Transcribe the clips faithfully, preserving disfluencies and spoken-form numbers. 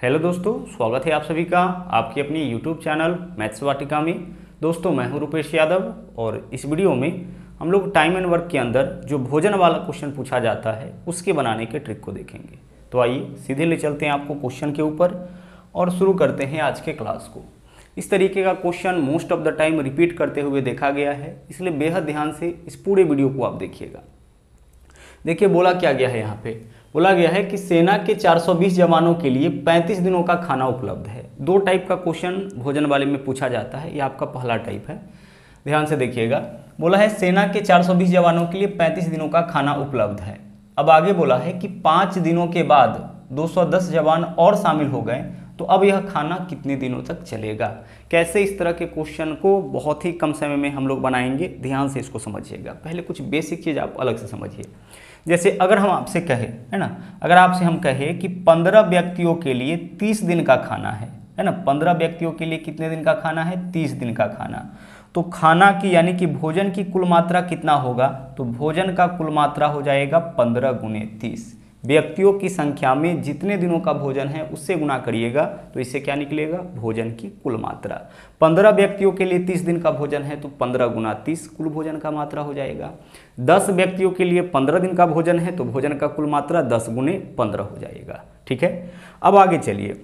Hello दोस्तों, स्वागत है आप सभी का आपकी अपनी यूट्यूब चैनल मैथ्स वाटिका में। दोस्तों मैं हूं रुपेश यादव और इस वीडियो में हम लोग टाइम एंड वर्क के अंदर जो भोजन वाला क्वेश्चन पूछा जाता है उसके बनाने के ट्रिक को देखेंगे। तो आइए सीधे ले चलते हैं आपको क्वेश्चन के ऊपर और शुरू करते हैं आज के क्लास को। इस तरीके का question most of the time repeat करते हुए देखा गया है, इसलिए बेहद ध्यान से इस पूरे वीडियो को आप देखिएगा। देखिए बोला क्या गया है, यहाँ पे बोला गया है कि सेना के चार सौ बीस जवानों के लिए पैंतीस दिनों का खाना उपलब्ध है। दो टाइप का क्वेश्चन भोजन वाले में पूछा जाता है, ये आपका पहला टाइप है, ध्यान से देखिएगा। बोला है सेना के चार सौ बीस जवानों के लिए पैंतीस दिनों का खाना उपलब्ध है। अब आगे बोला है कि पाँच दिनों के बाद दो सौ दस जवान और शामिल हो गए, तो अब यह खाना कितने दिनों तक चलेगा। कैसे इस तरह के क्वेश्चन को बहुत ही कम समय में हम लोग बनाएंगे, ध्यान से इसको समझिएगा। पहले कुछ बेसिक चीज़ आप अलग से समझिए। जैसे अगर हम आपसे कहे, है ना, अगर आपसे हम कहे कि पंद्रह व्यक्तियों के लिए तीस दिन का खाना है, है ना, पंद्रह व्यक्तियों के लिए कितने दिन का खाना है, तीस दिन का खाना। तो खाना की यानी कि भोजन की कुल मात्रा कितना होगा, तो भोजन का कुल मात्रा हो जाएगा पंद्रह गुने तीस। व्यक्तियों की संख्या में जितने दिनों का भोजन है उससे गुना करिएगा, तो इससे क्या निकलेगा, भोजन की कुल मात्रा। पंद्रह व्यक्तियों के लिए तीस दिन का भोजन है तो पंद्रह गुना तीस कुल भोजन का मात्रा हो जाएगा। दस व्यक्तियों के लिए पंद्रह दिन का भोजन है तो भोजन का कुल मात्रा दस गुने पंद्रह हो जाएगा। ठीक है, अब आगे चलिए।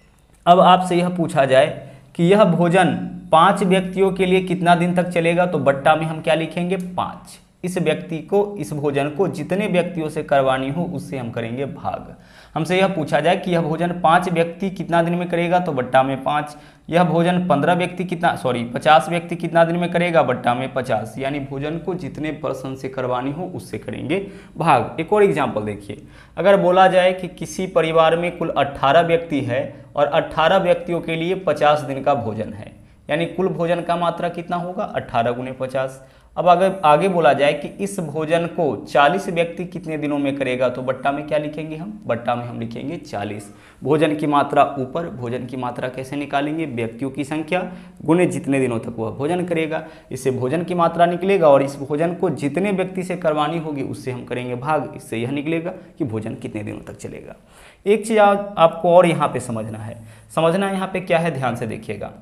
अब आपसे यह पूछा जाए कि यह भोजन पाँच व्यक्तियों के लिए कितना दिन तक चलेगा, तो बट्टा में हम क्या लिखेंगे, पाँच। इस व्यक्ति को, इस भोजन को जितने व्यक्तियों से करवानी हो उससे हम करेंगे भाग। हमसे यह पूछा जाए कि यह भोजन पाँच व्यक्ति कितना दिन में करेगा, तो बट्टा में पाँच। यह भोजन पंद्रह व्यक्ति कितना सॉरी पचास व्यक्ति कितना दिन में करेगा, बट्टा में पचास। यानी भोजन को जितने पर्सन से करवानी हो उससे करेंगे भाग। एक और एग्जाम्पल देखिए, अगर बोला जाए कि किसी परिवार में कुल अट्ठारह व्यक्ति है और अट्ठारह व्यक्तियों के लिए पचास दिन का भोजन है, यानी कुल भोजन का मात्रा कितना होगा, अट्ठारह गुने पचास। अब अगर आगे बोला जाए कि इस भोजन को चालीस व्यक्ति कितने दिनों में करेगा, तो बट्टा में क्या लिखेंगे हम, बट्टा में हम लिखेंगे चालीस। भोजन की मात्रा ऊपर, भोजन की मात्रा कैसे निकालेंगे, व्यक्तियों की संख्या गुने जितने दिनों तक वह भोजन करेगा, इससे भोजन की मात्रा निकलेगा। और इस भोजन को जितने व्यक्ति से करवानी होगी उससे हम करेंगे भाग, इससे यह निकलेगा कि भोजन कितने दिनों तक चलेगा। एक चीज़ आपको और यहाँ पे समझना है, समझना यहाँ पे क्या है, ध्यान से देखिएगा।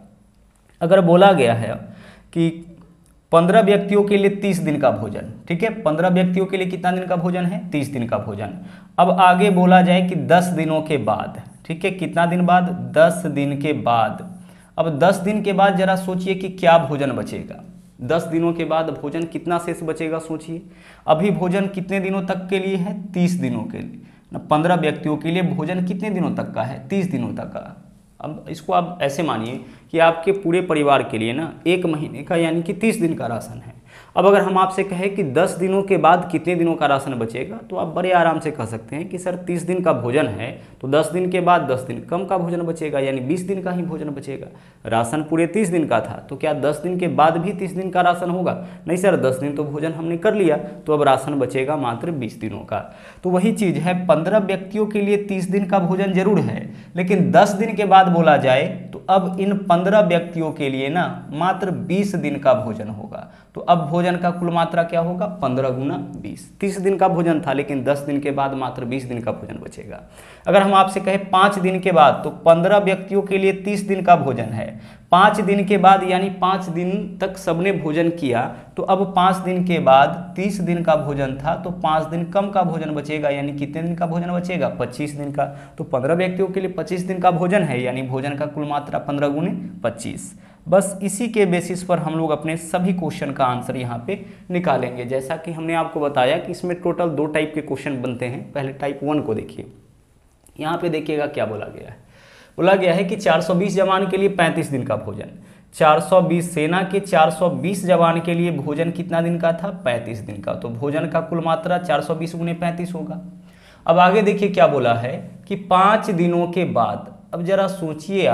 अगर बोला गया है कि पंद्रह व्यक्तियों के लिए तीस दिन का भोजन, ठीक है, पंद्रह व्यक्तियों के लिए कितना दिन का भोजन है, तीस दिन का भोजन। अब आगे बोला जाए कि दस दिनों के बाद, ठीक है, कितना दिन बाद, दस दिन के बाद। अब दस दिन के बाद जरा सोचिए कि क्या भोजन बचेगा। दस दिनों के बाद भोजन कितना शेष बचेगा, सोचिए। अभी भोजन कितने दिनों तक के लिए है, तीस दिनों के लिए ना। पंद्रह व्यक्तियों के लिए भोजन कितने दिनों तक का है, तीस दिनों तक का। अब इसको आप ऐसे मानिए कि आपके पूरे परिवार के लिए ना एक महीने का यानी कि तीस दिन का राशन है। अब अगर हम आपसे कहें कि दस दिनों के बाद कितने दिनों का राशन बचेगा, तो आप बड़े आराम से कह सकते हैं कि सर तीस दिन का भोजन है तो दस दिन के बाद दस दिन कम का भोजन बचेगा, यानी बीस दिन का ही भोजन बचेगा। राशन पूरे तीस दिन का था तो क्या दस दिन के बाद भी तीस दिन का राशन होगा, नहीं सर, दस दिन तो भोजन हमने कर लिया तो अब राशन बचेगा मात्र बीस दिनों का। तो वही चीज़ है, पंद्रह व्यक्तियों के लिए तीस दिन का भोजन जरूर है, लेकिन दस दिन के बाद बोला जाए तो अब इन पंद्रह व्यक्तियों के लिए ना मात्र बीस दिन का भोजन होगा। तो अब भोजन का कुल मात्रा क्या होगा, पंद्रह गुना बीस। तीस दिन का भोजन था लेकिन दस दिन के बाद मात्र बीस दिन का भोजन बचेगा। अगर हम आपसे कहें पाँच दिन के बाद, तो पंद्रह व्यक्तियों के लिए तीस दिन का भोजन है। पाँच दिन के बाद यानी पाँच दिन तक सबने भोजन किया, तो अब पाँच दिन के बाद तीस दिन का भोजन था तो पाँच दिन कम का भोजन बचेगा, यानी कितने दिन का भोजन बचेगा, पच्चीस दिन का। तो पंद्रह व्यक्तियों के लिए पच्चीस दिन का भोजन है, यानी भोजन का कुल मात्रा पंद्रह गुने पच्चीस। बस इसी के बेसिस पर हम लोग अपने सभी क्वेश्चन का आंसर यहाँ पे निकालेंगे। जैसा कि हमने आपको बताया कि इसमें टोटल दो टाइप के क्वेश्चन बनते हैं। पहले टाइप वन को देखिए, यहाँ पे देखिएगा क्या बोला गया है। बोला गया है कि चार सौ बीस जवान के लिए पैंतीस दिन का भोजन। चार सौ बीस सेना के चार सौ बीस जवान के लिए भोजन कितना दिन का था, पैंतीस दिन का। तो भोजन का कुल मात्रा चार सौ बीस गुने पैंतीस होगा। अब आगे देखिए क्या बोला है कि पाँच दिनों के बाद। अब जरा सोचिए आप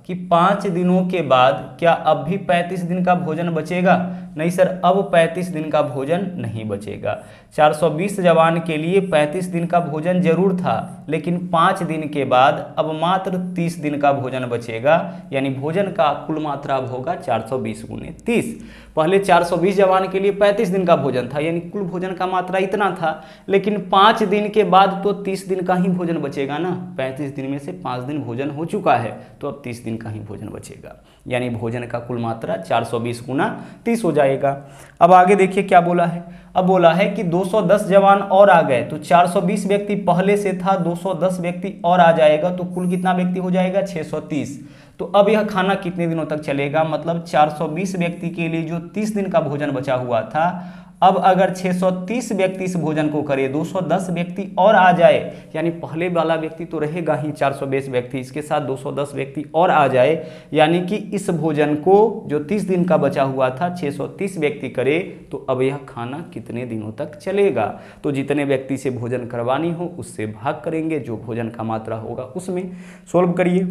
कि पाँच दिनों के बाद क्या अब भी पैंतीस दिन का भोजन बचेगा? नहीं सर, अब पैंतीस दिन का भोजन नहीं बचेगा। चार सौ बीस जवान के लिए पैंतीस दिन का भोजन जरूर था, लेकिन पाँच दिन के बाद अब मात्र तीस दिन का भोजन बचेगा, यानी भोजन का कुल मात्रा अब होगा चार सौ बीस गुने तीस। पहले चार सौ बीस जवान के लिए पैंतीस दिन का भोजन था, यानी कुल भोजन का मात्रा इतना था, लेकिन पाँच दिन के बाद तो तीस दिन का ही भोजन बचेगा ना। पैंतीस दिन में से पाँच दिन भोजन हो चुका है, तो अब तीस दिन का ही भोजन बचेगा, यानी भोजन का कुल मात्रा चार सौ बीस गुना तीस हो जाएगा। अब आगे देखिए क्या बोला है। अब बोला है कि दो सौ दस जवान और आ गए, तो चार सौ बीस व्यक्ति पहले से था, दो सौ दस व्यक्ति और आ जाएगा, तो कुल कितना व्यक्ति हो जाएगा? छह सौ तीस। तो अब यह खाना कितने दिनों तक चलेगा? मतलब चार सौ बीस व्यक्ति के लिए जो तीस दिन का भोजन बचा हुआ था, अब अगर छह सौ तीस व्यक्ति इस भोजन को करे, दो सौ दस व्यक्ति और आ जाए, यानी पहले वाला व्यक्ति तो रहेगा ही चार सौ बीस व्यक्ति, इसके साथ दो सौ दस व्यक्ति और आ जाए, यानी कि इस भोजन को जो तीस दिन का बचा हुआ था छह सौ तीस व्यक्ति करे, तो अब यह खाना कितने दिनों तक चलेगा? तो जितने व्यक्ति से भोजन करवानी हो उससे भाग करेंगे, जो भोजन का मात्रा होगा उसमें। सोल्व करिए।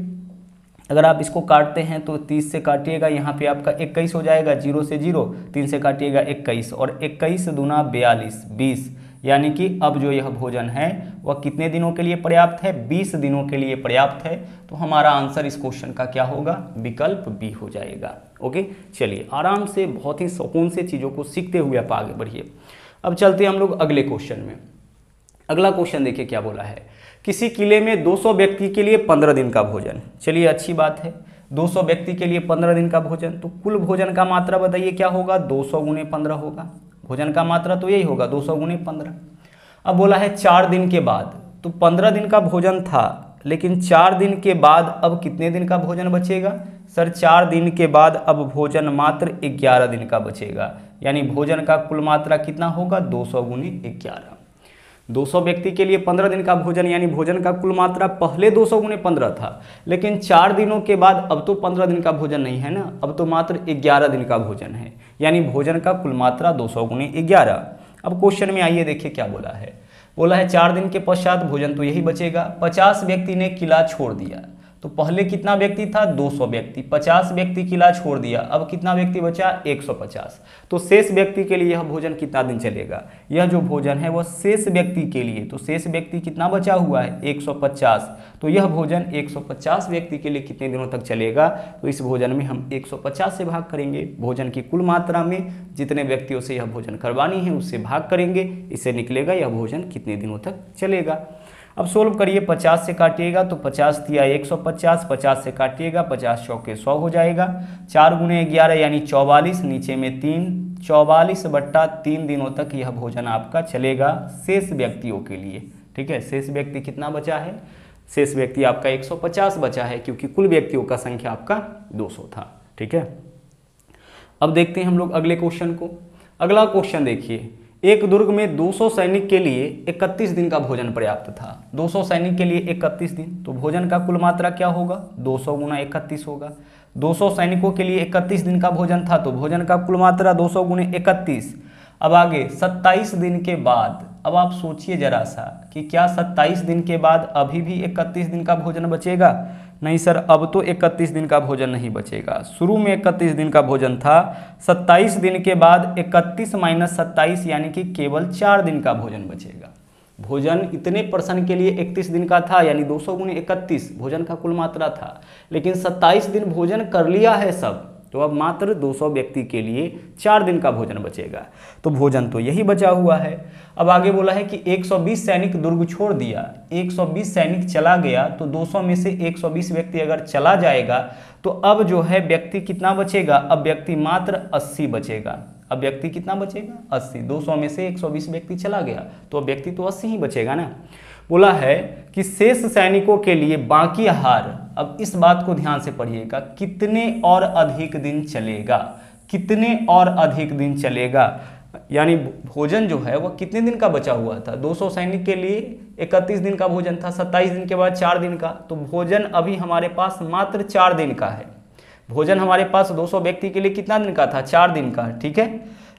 अगर आप इसको काटते हैं तो तीस से काटिएगा, यहाँ पे आपका इक्कीस हो जाएगा, जीरो से जीरो, तीन से काटिएगा इक्कीस, और इक्कीस दूना बयालीस, बीस, यानी कि अब जो यह भोजन है वह कितने दिनों के लिए पर्याप्त है? बीस दिनों के लिए पर्याप्त है। तो हमारा आंसर इस क्वेश्चन का क्या होगा? विकल्प बी हो जाएगा। ओके, चलिए आराम से बहुत ही सुकून से चीज़ों को सीखते हुए आप आगे बढ़िए। अब चलते हैं हम लोग अगले क्वेश्चन में। अगला क्वेश्चन देखिए क्या बोला है। किसी किले में दो सौ व्यक्ति के लिए पंद्रह दिन का भोजन। चलिए अच्छी बात है, दो सौ व्यक्ति के लिए पंद्रह दिन का भोजन, तो कुल भोजन का मात्रा बताइए क्या होगा? दो सौ गुने पंद्रह होगा। भोजन का मात्रा तो यही होगा, दो सौ गुने पंद्रह। अब बोला है चार दिन के बाद, तो पंद्रह दिन का भोजन था, लेकिन चार दिन के बाद अब कितने दिन का भोजन बचेगा? सर चार दिन के बाद अब भोजन मात्र ग्यारह दिन का बचेगा, यानी भोजन का कुल मात्रा कितना होगा? दो सौ गुने ग्यारह। दो सौ व्यक्ति के लिए पंद्रह दिन का भोजन, यानी भोजन का कुल मात्रा पहले दो सौ गुने पंद्रह था, लेकिन चार दिनों के बाद अब तो पंद्रह दिन का भोजन नहीं है ना, अब तो मात्र ग्यारह दिन का भोजन है, यानी भोजन का कुल मात्रा दो सौ गुने ग्यारह। अब क्वेश्चन में आइए देखिए क्या बोला है। बोला है चार दिन के पश्चात भोजन तो यही बचेगा। पचास व्यक्ति ने किला छोड़ दिया, तो पहले कितना व्यक्ति था? दो सौ व्यक्ति। पचास व्यक्ति किला छोड़ दिया, अब कितना व्यक्ति बचा? एक सौ पचास। तो शेष व्यक्ति के लिए यह भोजन कितना दिन चलेगा? यह जो भोजन है वह शेष व्यक्ति के लिए, तो शेष व्यक्ति कितना बचा हुआ है? एक सौ पचास। तो यह भोजन एक सौ पचास व्यक्ति के लिए कितने दिनों तक चलेगा? तो इस भोजन में हम एक सौ पचास से भाग करेंगे, भोजन की कुल मात्रा में जितने व्यक्तियों से यह भोजन करवानी है उससे भाग करेंगे, इससे निकलेगा यह भोजन कितने दिनों तक चलेगा। अब सोल्व करिए। पचास से काटिएगा तो पचास दिया एक सौ पचास, पचास से काटिएगा पचास चौके सौ हो जाएगा, चार गुने ग्यारह यानी चौवालीस, नीचे में तीन, चौवालीस बट्टा तीन दिनों तक यह भोजन आपका चलेगा शेष व्यक्तियों के लिए। ठीक है, शेष व्यक्ति कितना बचा है? शेष व्यक्ति आपका एक सौ पचास बचा है, क्योंकि कुल व्यक्तियों का संख्या आपका दो सौ था। ठीक है, अब देखते हैं हम लोग अगले क्वेश्चन को। अगला क्वेश्चन देखिए, एक दुर्ग में दो सौ सैनिक के लिए इकतीस दिन का भोजन पर्याप्त था। दो सौ सैनिक के लिए इकतीस दिन, तो भोजन का कुल मात्रा क्या होगा? दो सौ गुना इकतीस होगा। दो सौ सैनिकों के लिए इकतीस दिन का भोजन था, तो भोजन का कुल मात्रा दो सौ गुने इकतीस। अब आगे सत्ताईस दिन के बाद, अब आप सोचिए जरा सा कि क्या सत्ताईस दिन के बाद अभी भी इकतीस दिन का भोजन बचेगा? नहीं सर, अब तो इकतीस दिन का भोजन नहीं बचेगा। शुरू में इकतीस दिन का भोजन था, सत्ताईस दिन के बाद इकतीस माइनस सत्ताईस यानी कि केवल चार दिन का भोजन बचेगा। भोजन इतने पर्सन के लिए इकतीस दिन का था, यानी दो सौ गुने इकतीस भोजन का कुल मात्रा था, लेकिन सत्ताईस दिन भोजन कर लिया है सब, तो अब मात्र दो सौ व्यक्ति के लिए चार दिन का भोजन बचेगा। तो भोजन तो यही बचा हुआ है। अब आगे बोला है कि एक सौ बीस सैनिक दुर्ग छोड़ दिया, एक सौ बीस सैनिक चला गया, तो दो सौ में से एक सौ बीस व्यक्ति अगर चला जाएगा तो अब जो है व्यक्ति कितना बचेगा? अब व्यक्ति मात्र अस्सी बचेगा। अब व्यक्ति कितना बचेगा? अस्सी। दो सौ में से एक सौ बीस व्यक्ति चला गया, तो अब व्यक्ति तो अस्सी ही बचेगा ना। बोला है कि शेष सैनिकों के लिए बाकी आहार, अब इस बात को ध्यान से पढ़िएगा, कितने और अधिक दिन चलेगा? कितने और अधिक दिन चलेगा, यानी भोजन जो है वह कितने दिन का बचा हुआ था? दो सौ सैनिक के लिए इकतीस दिन का भोजन था, सत्ताईस दिन के बाद चार दिन का, तो भोजन अभी हमारे पास मात्र चार दिन का है। भोजन हमारे पास दो सौ व्यक्ति के लिए कितना दिन का था? चार दिन का। ठीक है,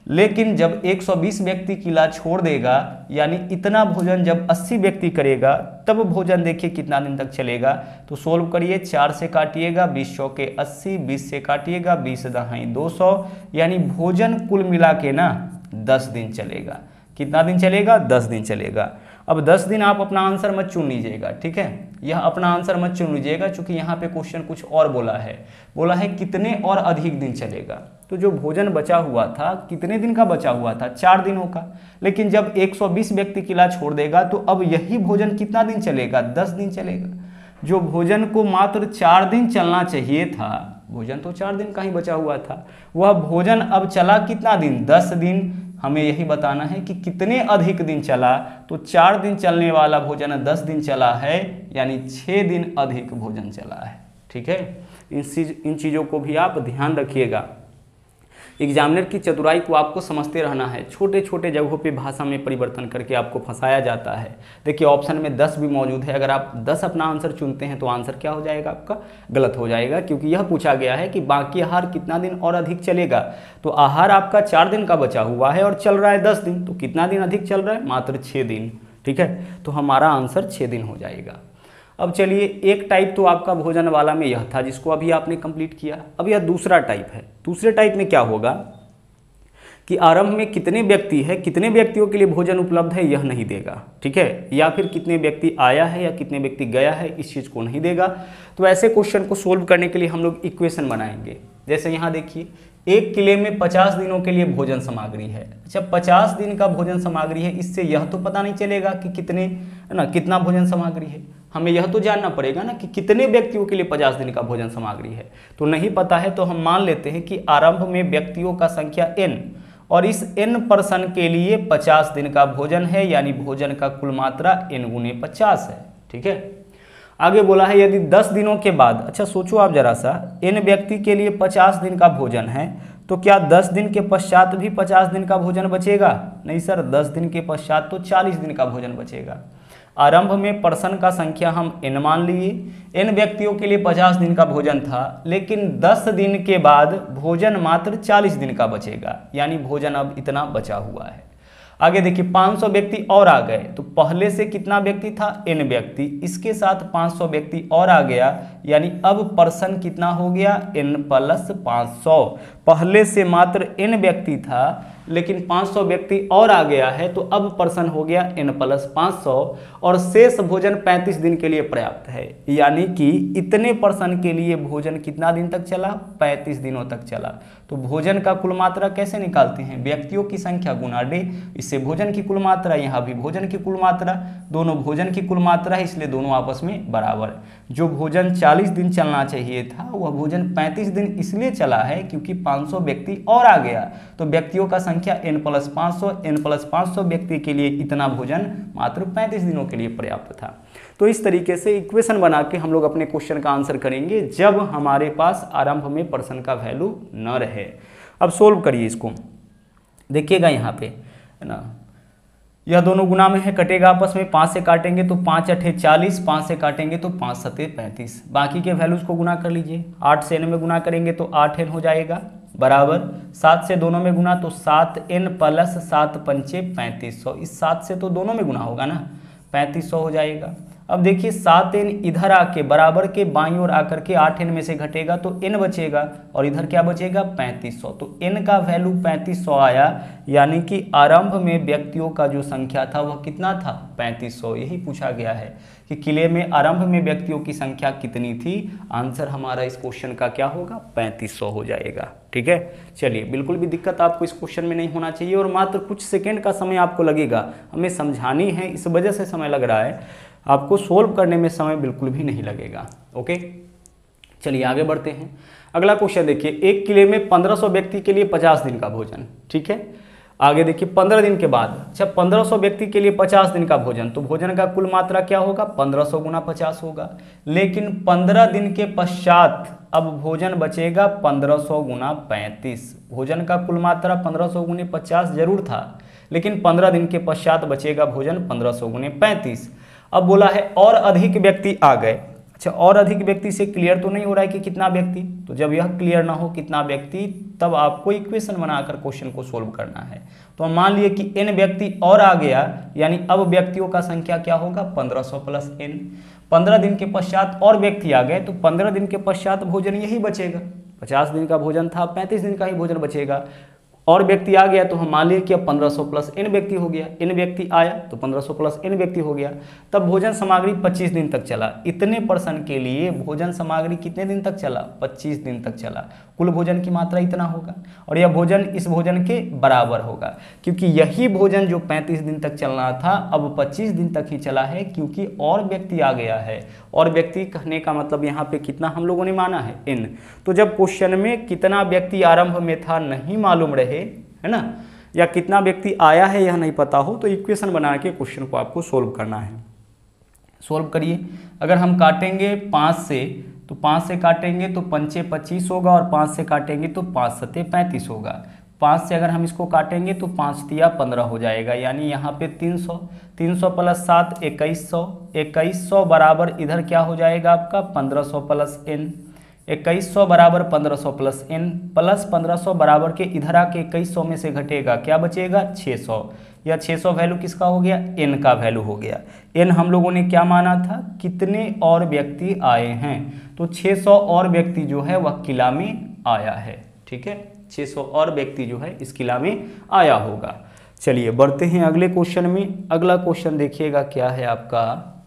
लेकिन जब एक सौ बीस व्यक्ति किला छोड़ देगा, यानी इतना भोजन जब अस्सी व्यक्ति करेगा तब भोजन देखिए कितना दिन तक चलेगा। तो सोल्व करिए, चार से काटिएगा, बीस सौ के अस्सी, बीस से काटिएगा, बीस दहाई दो सौ, यानी भोजन कुल मिला के ना दस दिन चलेगा। कितना दिन चलेगा? दस दिन चलेगा। अब दस दिन आप अपना आंसर मत चुन लीजिएगा, ठीक है, यह अपना आंसर मत चुन लीजिएगा, क्योंकि यहाँ पे क्वेश्चन कुछ और बोला है, बोला है कितने और अधिक दिन चलेगा। तो जो भोजन बचा हुआ था कितने दिन का बचा हुआ था? चार दिनों का। लेकिन जब एक सौ बीस व्यक्ति किला छोड़ देगा तो अब यही भोजन कितना दिन चलेगा? दस दिन चलेगा। जो भोजन को मात्र चार दिन चलना चाहिए था, भोजन तो चार दिन का ही बचा हुआ था, वह भोजन अब चला कितना दिन? दस दिन। हमें यही बताना है कि कितने अधिक दिन चला। तो चार दिन चलने वाला भोजन दस दिन चला है, यानी छः दिन अधिक भोजन चला है, ठीक है। इन चीज इन चीज़ों को भी आप ध्यान रखिएगा। एग्जामिनर की चतुराई को आपको समझते रहना है। छोटे छोटे जगहों पे भाषा में परिवर्तन करके आपको फंसाया जाता है। देखिए ऑप्शन में दस भी मौजूद है, अगर आप दस अपना आंसर चुनते हैं तो आंसर क्या हो जाएगा आपका? गलत हो जाएगा, क्योंकि यह पूछा गया है कि बाकी आहार कितना दिन और अधिक चलेगा। तो आहार आपका चार दिन का बचा हुआ है और चल रहा है दस दिन, तो कितना दिन अधिक चल रहा है? मात्र छः दिन, ठीक है। तो हमारा आंसर छः दिन हो जाएगा। अब चलिए, एक टाइप तो आपका भोजन वाला में यह था जिसको अभी आपने कंप्लीट किया। अब यह दूसरा टाइप है। दूसरे टाइप में क्या होगा कि आरंभ में कितने व्यक्ति है, कितने व्यक्तियों के लिए भोजन उपलब्ध है यह नहीं देगा, ठीक है, या फिर कितने व्यक्ति आया है या कितने व्यक्ति गया है इस चीज़ को नहीं देगा। तो ऐसे क्वेश्चन को सोल्व करने के लिए हम लोग इक्वेशन बनाएंगे। जैसे यहाँ देखिए, एक किले में पचास दिनों के लिए भोजन सामग्री है। अच्छा, पचास दिन का भोजन सामग्री है, इससे यह तो पता नहीं चलेगा कि कितने है ना कितना भोजन सामग्री है। हमें यह तो जानना पड़ेगा ना कि कितने व्यक्तियों के लिए पचास दिन का भोजन सामग्री है। तो नहीं पता है तो हम मान लेते हैं कि आरंभ में व्यक्तियों का संख्या n और इस n पर्सन के लिए पचास दिन का भोजन है, यानी भोजन का कुल मात्रा n गुने पचास है, ठीक है। आगे बोला है यदि दस दिनों के बाद, अच्छा सोचो आप जरा सा, n व्यक्ति के लिए पचास दिन का भोजन है तो क्या दस दिन के पश्चात भी पचास दिन का भोजन बचेगा? नहीं सर, दस दिन के पश्चात तो चालीस दिन का भोजन बचेगा। आरंभ में पर्सन का संख्या हम n मान लिए, n व्यक्तियों के लिए पचास दिन का भोजन था, लेकिन दस दिन के बाद भोजन मात्र चालीस दिन का बचेगा, यानी भोजन अब इतना बचा हुआ है। आगे देखिए, पाँच सौ व्यक्ति और आ गए, तो पहले से कितना व्यक्ति था? n व्यक्ति, इसके साथ पाँच सौ व्यक्ति और आ गया, यानी अब पर्सन कितना हो गया? n प्लस पाँच सौ। पहले से मात्र n व्यक्ति था, लेकिन पाँच सौ व्यक्ति और आ गया है, तो अब पर्सन हो गया n प्लस पाँच सौ, और शेष भोजन पैंतीस दिन के लिए पर्याप्त है। यानी कि इतने पर्सन के लिए भोजन कितना दिन तक चला? पैंतीस दिनों तक चला। तो भोजन का कुल मात्रा कैसे निकालते हैं? व्यक्तियों की संख्या गुना डे, इससे भोजन की कुल मात्रा, यहाँ भी भोजन की कुल मात्रा, दोनों भोजन की कुल मात्रा है, इसलिए दोनों आपस में बराबर। जो भोजन चालीस दिन चलना चाहिए था वह भोजन पैंतीस दिन इसलिए चला है क्योंकि पाँच सौ व्यक्ति और आ गया, तो व्यक्तियों का संख्या n प्लस पाँच सौ, n प्लस पाँच सौ व्यक्ति के लिए इतना भोजन मात्र पैंतीस दिनों के लिए पर्याप्त था। तो इस तरीके से इक्वेशन बना के हम लोग अपने क्वेश्चन का आंसर करेंगे जब हमारे पास आरंभ में पर्सन का वैल्यू न रहे। अब सोल्व करिए इसको, देखिएगा यहाँ पे है ना, यह दोनों गुना में है, कटेगा आपस में, पाँच से काटेंगे तो पाँच अठे चालीस, पाँच से काटेंगे तो पाँच सत्ते पैंतीस, बाकी के वैल्यूज़ को गुना कर लीजिए। आठ से एन में गुना करेंगे तो आठ एन हो जाएगा बराबर, सात से दोनों में गुना तो सात एन प्लस सात पंचे पैंतीस सौ, इस सात से तो दोनों में गुना होगा ना, पैंतीस सौ हो जाएगा। अब देखिए सात एन इधर आके बराबर के बाईं ओर आकर के आठ एन में से घटेगा तो एन बचेगा, और इधर क्या बचेगा? पैंतीस सौ। तो एन का वैल्यू पैंतीस सौ आया, यानी कि आरंभ में व्यक्तियों का जो संख्या था वह कितना था? पैंतीस सौ। यही पूछा गया है कि किले में आरंभ में व्यक्तियों की संख्या कितनी थी। आंसर हमारा इस क्वेश्चन का क्या होगा? पैंतीस सौ हो जाएगा, ठीक है। चलिए, बिल्कुल भी दिक्कत आपको इस क्वेश्चन में नहीं होना चाहिए, और मात्र कुछ सेकेंड का समय आपको लगेगा, हमें समझानी है, इस वजह से समय लग रहा है, आपको सोल्व करने में समय बिल्कुल भी नहीं लगेगा। ओके, चलिए आगे बढ़ते हैं। अगला क्वेश्चन देखिए, एक किले में पंद्रह सौ व्यक्ति के लिए पचास दिन का भोजन, ठीक है। आगे देखिए पंद्रह दिन के बाद, अच्छा पंद्रह सौ व्यक्ति के लिए पचास दिन का भोजन, तो भोजन का कुल मात्रा क्या होगा? पंद्रह सौ गुना पचास होगा। लेकिन पंद्रह दिन के पश्चात अब भोजन बचेगा पंद्रह सौ गुना पैंतीस। भोजन का कुल मात्रा पंद्रह सौ गुने पचास जरूर था, लेकिन पंद्रह दिन के पश्चात बचेगा भोजन पंद्रह सौ गुने पैंतीस। अब बोला है और अधिक व्यक्ति आ गए। अच्छा, और अधिक व्यक्ति से क्लियर तो नहीं हो रहा है कि कितना व्यक्ति, तो जब यह क्लियर ना हो कितना व्यक्ति, तब आपको इक्वेशन बनाकर क्वेश्चन को सोल्व करना है। तो हम मान लिए कि n व्यक्ति और आ गया, यानी अब व्यक्तियों का संख्या क्या होगा, पंद्रह सौ प्लस n। पंद्रह दिन के पश्चात और व्यक्ति आ गए, तो पंद्रह दिन के पश्चात भोजन यही बचेगा। पचास दिन का भोजन था, पैंतीस दिन का ही भोजन बचेगा। और व्यक्ति आ गया तो हम मान लिए कि अब पंद्रह सौ प्लस n व्यक्ति हो गया। n व्यक्ति आया तो पंद्रह सौ प्लस n व्यक्ति हो गया। तब भोजन सामग्री पच्चीस दिन तक चला। इतने पर्सन के लिए भोजन सामग्री कितने दिन तक चला, पच्चीस दिन तक चला। कुल भोजन की मात्रा इतना होगा और यह भोजन इस भोजन के बराबर होगा, क्योंकि यही भोजन जो पैंतीस दिन तक चलना था अब पच्चीस दिन तक ही चला है, क्योंकि और व्यक्ति आ गया है। और व्यक्ति कहने का मतलब यहाँ पे कितना हम लोगों ने माना है, n। तो जब क्वेश्चन में कितना व्यक्ति आरंभ में था नहीं मालूम रहे, है ना, या कितना व्यक्ति आया है यह नहीं पता हो, तो इक्वेशन बना के क्वेश्चन को आपको सोल्व करना है। सोल्व करिए। अगर हम काटेंगे पाँच से तो पाँच से काटेंगे तो पंचे पच्चीस होगा और पाँच से काटेंगे तो पाँच सत्ते पैंतीस होगा। पाँच से अगर हम इसको काटेंगे तो पाँच तिया पंद्रह हो जाएगा, यानी यहाँ पे तीन सौ। तीन सौ प्लस सात इक्कीस सौ। इक्कीस सौ बराबर इधर क्या हो जाएगा आपका पंद्रह सौ प्लस एन। इक्कीस सौ बराबर पंद्रह सौ प्लस एन प्लस पंद्रह सौ बराबर के इधर आके इक्कीस सौ में से घटेगा क्या बचेगा, छः सौ। या छः सौ वैल्यू किसका हो गया, एन का वैल्यू हो गया। एन हम लोगों ने क्या माना था, कितने और व्यक्ति आए हैं, तो छः सौ और व्यक्ति जो है वह किला में आया है। ठीक है, छः सौ और व्यक्ति जो है इस किला में आया होगा। चलिए बढ़ते हैं अगले क्वेश्चन में। अगला क्वेश्चन देखिएगा क्या है आपका।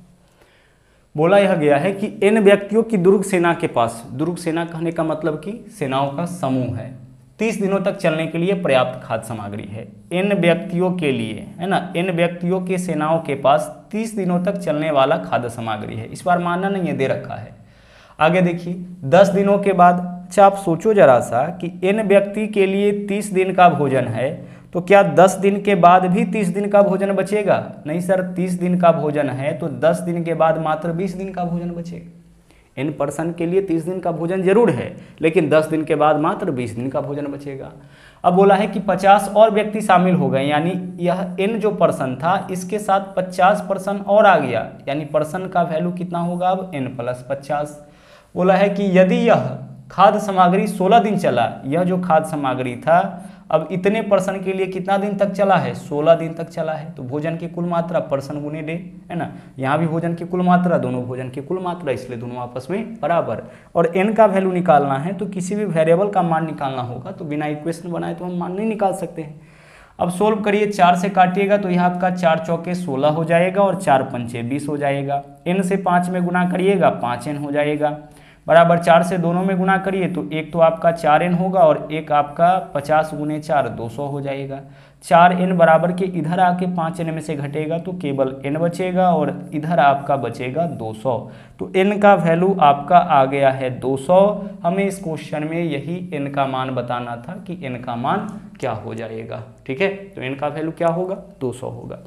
बोला यह गया है कि इन व्यक्तियों की दुर्ग सेना के पास, दुर्ग सेना कहने का मतलब कि सेनाओं का समूह है, तीस दिनों तक चलने के लिए पर्याप्त खाद्य सामग्री है। इन व्यक्तियों के लिए, है ना, इन व्यक्तियों के सेनाओं के पास तीस दिनों तक चलने वाला खाद्य सामग्री है। इस बार मानना नहीं है, दे रखा है। आगे देखिए, दस दिनों के बाद, अच्छा आप सोचो जरा सा कि इन व्यक्ति के लिए तीस दिन का भोजन है, तो क्या दस दिन के बाद भी तीस दिन का भोजन बचेगा? नहीं सर, तीस दिन का भोजन है तो दस दिन के बाद मात्र बीस दिन का भोजन बचेगा। इन पर्सन के लिए तीस दिन का भोजन जरूर है, लेकिन दस दिन के बाद मात्र बीस दिन का भोजन बचेगा। अब बोला है कि पचास और व्यक्ति शामिल हो गए, यानी यह इन जो पर्सन था इसके साथ पचास पर्सन और आ गया, यानी पर्सन का वैल्यू कितना होगा अब, एन प्लस पचास। बोला है कि यदि यह खाद्य सामग्री सोलह दिन चला, यह जो खाद्य सामग्री था अब इतने पर्सन के लिए कितना दिन तक चला है, सोलह दिन तक चला है। तो भोजन की कुल मात्रा पर्सन गुने डे, है ना, यहाँ भी भोजन की कुल मात्रा, दोनों भोजन की कुल मात्रा, इसलिए दोनों आपस में बराबर। और एन का वैल्यू निकालना है तो किसी भी वेरिएबल का मान निकालना होगा, तो बिना इक्वेशन बनाए तो हम मान नहीं निकाल सकते हैं। अब सोल्व करिए, चार से काटिएगा तो यह आपका चार चौके सोलह हो जाएगा और चार पंचे बीस हो जाएगा। एन से पाँच में गुना करिएगा, पाँच एन हो जाएगा, बराबर चार से दोनों में गुना करिए तो एक तो आपका चार एन होगा और एक आपका पचास गुने चार दो सौ हो जाएगा। चार एन बराबर के इधर आके पाँच एन में से घटेगा तो केवल एन बचेगा और इधर आपका बचेगा दो सौ। तो एन का वैल्यू आपका आ गया है दो सौ। हमें इस क्वेश्चन में यही एन का मान बताना था कि एन का मान क्या हो जाएगा। ठीक है, तो एन का वैल्यू क्या होगा, दो सौ होगा।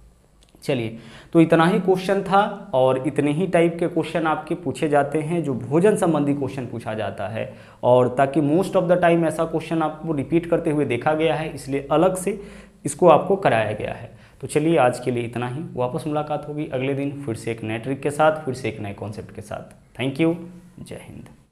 चलिए, तो इतना ही क्वेश्चन था और इतने ही टाइप के क्वेश्चन आपके पूछे जाते हैं जो भोजन संबंधी क्वेश्चन पूछा जाता है। और ताकि मोस्ट ऑफ द टाइम ऐसा क्वेश्चन आपको रिपीट करते हुए देखा गया है, इसलिए अलग से इसको आपको कराया गया है। तो चलिए आज के लिए इतना ही, वापस मुलाकात होगी अगले दिन फिर से एक नए ट्रिक के साथ, फिर से एक नए कॉन्सेप्ट के साथ। थैंक यू, जय हिंद।